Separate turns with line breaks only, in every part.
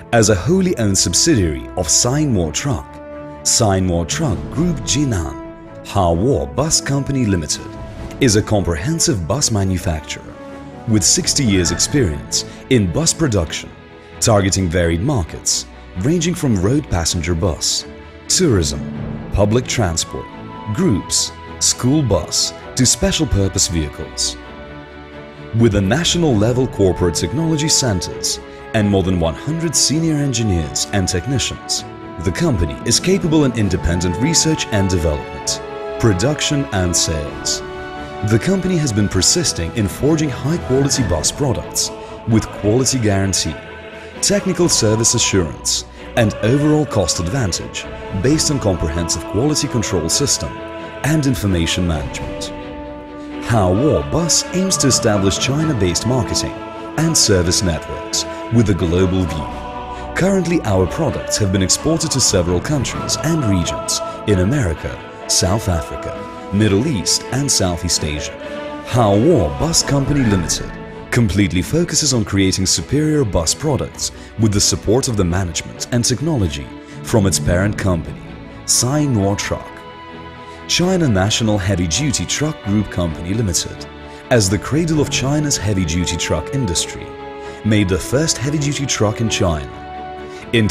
As a wholly owned subsidiary of Sinowo Truck, Sinowo Truck Group Jinan Hawo Bus Company Limited is a comprehensive bus manufacturer with 60 years experience in bus production, targeting varied markets ranging from road passenger bus, tourism, public transport, groups, school bus to special purpose vehicles. With the national level corporate technology centers and more than 100 senior engineers and technicians, the company is capable in independent research and development, production and sales. The company has been persisting in forging high-quality bus products with quality guarantee, technical service assurance and overall cost advantage based on comprehensive quality control system and information management. Hawo Bus aims to establish China-based marketing and service networks with a global view. Currently, our products have been exported to several countries and regions in America, South Africa, Middle East and Southeast Asia. Hawo Bus Company Limited completely focuses on creating superior bus products with the support of the management and technology from its parent company, Sinowo Truck. China National Heavy Duty Truck Group Company Limited, as the cradle of China's heavy-duty truck industry, made the first heavy-duty truck in China. In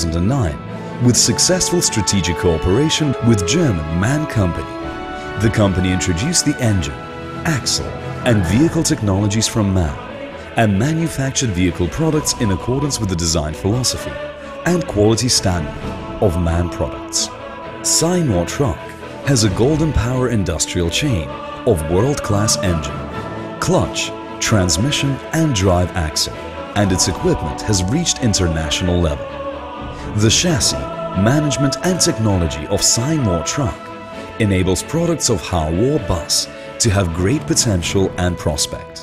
2009, with successful strategic cooperation with German MAN Company, the company introduced the engine, axle and vehicle technologies from MAN and manufactured vehicle products in accordance with the design philosophy and quality standard of MAN products. Sinowo Truck has a golden power industrial chain of world-class engine, clutch, transmission and drive axle, and its equipment has reached international level. The chassis, management and technology of Sinowo Truck enables products of Hawo Bus to have great potential and prospect.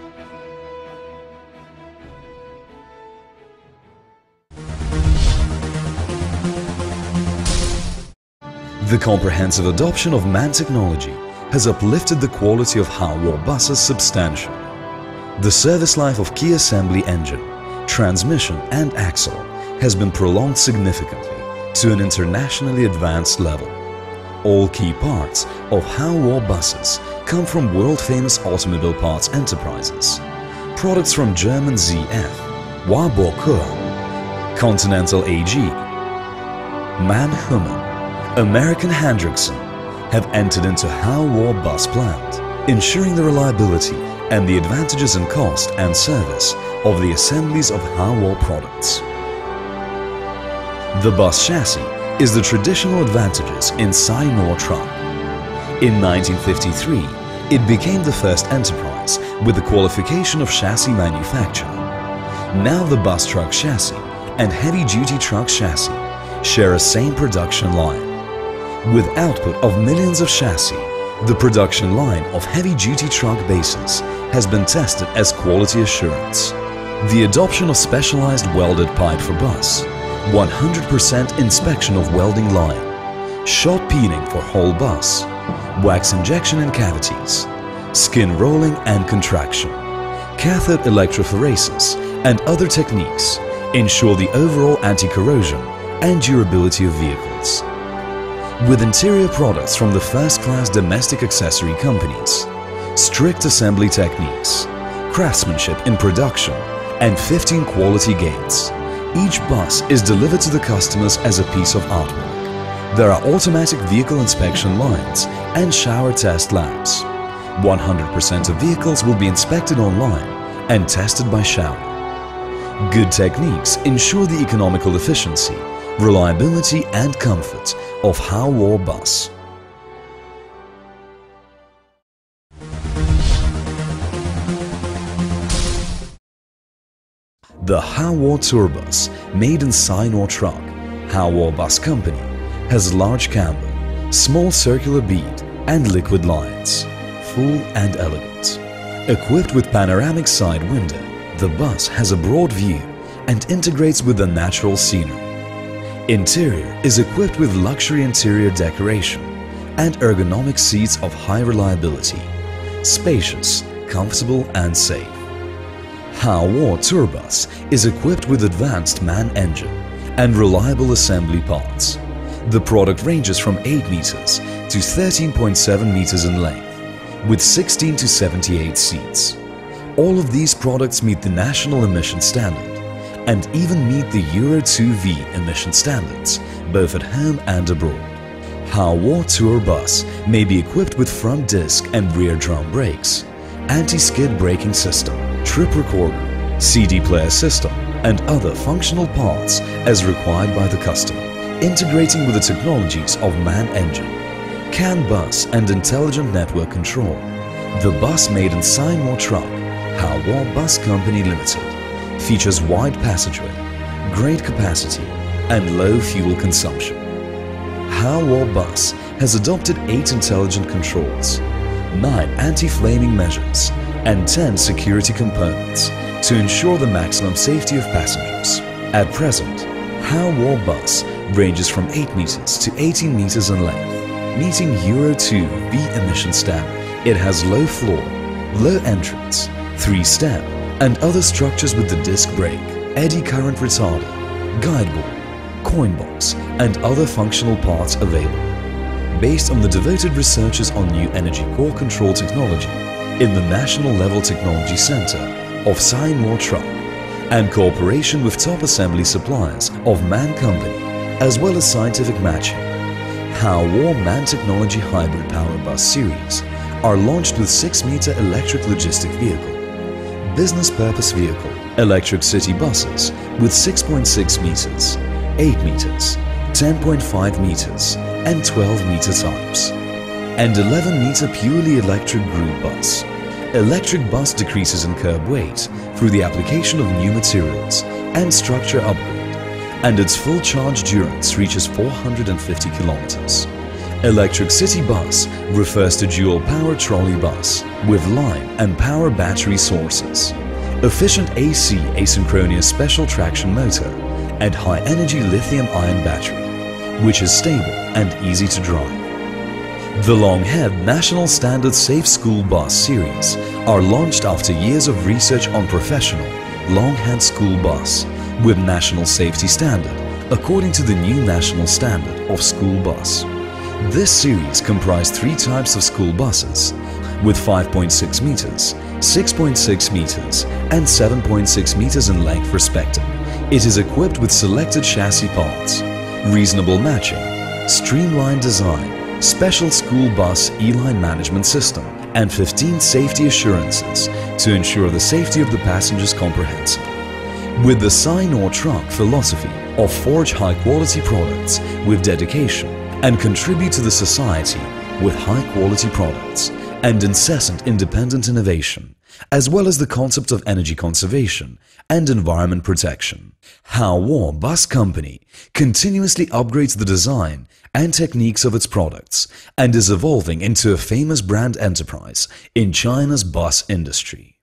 The comprehensive adoption of MAN technology has uplifted the quality of Hawo buses substantially. The service life of key assembly engine, transmission and axle has been prolonged significantly to an internationally advanced level. All key parts of Hawo buses come from world-famous automobile parts enterprises. Products from German ZF, Warburg, Continental AG, MAN Hummel, American Hendrickson have entered into Hawo bus plant, ensuring the reliability and the advantages in cost and service of the assemblies of Hawo products. The bus chassis is the traditional advantages in Sinowo Truck. In 1953, it became the first enterprise with the qualification of chassis manufacturer. Now the bus truck chassis and heavy-duty truck chassis share a same production line. With output of millions of chassis, the production line of heavy-duty truck bases has been tested as quality assurance. The adoption of specialized welded pipe for bus, 100% inspection of welding line, shot peening for whole bus, wax injection in cavities, skin rolling and contraction, cathode electrophoresis and other techniques ensure the overall anti-corrosion and durability of vehicles. With interior products from the first-class domestic accessory companies, strict assembly techniques, craftsmanship in production, and 15 quality gates, each bus is delivered to the customers as a piece of artwork. There are automatic vehicle inspection lines and shower test labs. 100% of vehicles will be inspected online and tested by shower. Good techniques ensure the economical efficiency, reliability and comfort of Hawo bus. The Hawo Tourbus, made in Sinowo Truck, Hawo Bus Company, has large camber, small circular bead and liquid lines, full and elegant. Equipped with panoramic side window, the bus has a broad view and integrates with the natural scenery. Interior is equipped with luxury interior decoration and ergonomic seats of high reliability, spacious, comfortable and safe. Haowo Tourbus is equipped with advanced man engine and reliable assembly parts. The product ranges from 8 meters to 13.7 meters in length, with 16 to 78 seats. All of these products meet the national emission standard and even meet the Euro 2V emission standards, both at home and abroad. Haowo Tourbus may be equipped with front disc and rear drum brakes, anti-skid braking system, trip recorder, CD player system, and other functional parts as required by the customer, integrating with the technologies of man engine, CAN bus and intelligent network control. The bus made in SignMore Truck, Haowo Bus Company Limited, features wide passageway, great capacity, and low fuel consumption. Haowo Bus has adopted 8 intelligent controls, 9 anti-flaming measures, and 10 security components to ensure the maximum safety of passengers. At present, Haowo Bus ranges from 8 meters to 18 meters in length, meeting Euro 2V emission standard. It has low floor, low entrance, 3-step, and other structures with the disc brake, eddy current retarder, guide ball, coin box, and other functional parts available. Based on the devoted researchers on new energy core control technology in the National Level Technology Center of SignMore Truck, and cooperation with top assembly suppliers of MAN Company, as well as scientific matching, Haowo MAN Technology Hybrid Power Bus Series are launched with 6-meter electric logistic vehicle, business purpose vehicle, electric city buses with 6.6 meters, 8 meters, 10.5 meters, and 12-meter types, and 11-meter purely electric group bus. Electric bus decreases in curb weight through the application of new materials and structure upgrade, and its full charge durance reaches 450 kilometers. Electric city bus refers to dual power trolley bus with line and power battery sources, efficient AC asynchronous special traction motor, and high-energy lithium-ion battery, which is stable and easy to drive. The Longhead National Standard Safe School Bus Series are launched after years of research on professional Longhead School Bus with national safety standard according to the new National Standard of School Bus. This series comprised 3 types of school buses with 5.6 meters, 6.6 meters, and 7.6 meters in length respectively. It is equipped with selected chassis parts, reasonable matching, streamlined design, special school bus e-line management system, and 15 safety assurances to ensure the safety of the passengers comprehensively. With the SignMore Truck philosophy of forge high-quality products with dedication and contribute to the society with high-quality products and incessant independent innovation, as well as the concept of energy conservation and environment protection, Haowo Bus Company continuously upgrades the design and techniques of its products and is evolving into a famous brand enterprise in China's bus industry.